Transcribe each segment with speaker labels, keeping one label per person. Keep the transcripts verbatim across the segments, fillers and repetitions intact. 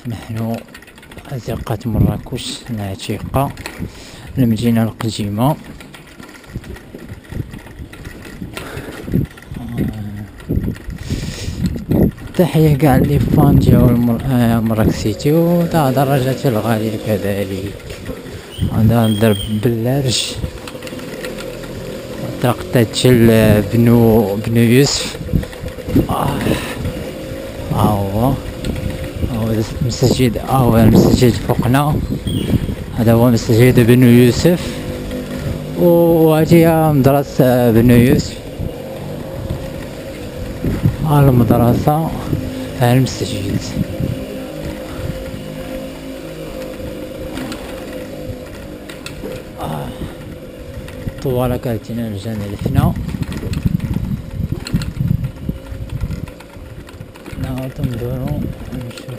Speaker 1: نحن أزقة مراكش العتيقة، المدينة القديمة. تحية كاع لي فان ديال مراكسيتي وتاع دراجتي الغالية كذلك. هذا درب بلارج دراجتي بنو بنو يوسف. اه هو هو المسجد، هو المسجد فوقنا. هذا هو مسجد بنو يوسف، وهذه هي مدرسة بنو يوسف. ها المدرسة، ها المسجد. آه. طوالة كالتنا نرجع لحنا نعاود ندورو نشوف.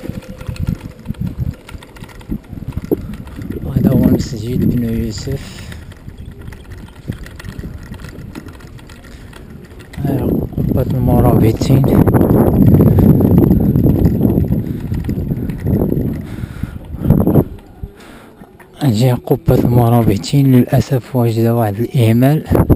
Speaker 1: هذا هو المسجد بنو يوسف. قبة المرابطين. هذه قبة المرابطين، للأسف وجد واحد الإهمال.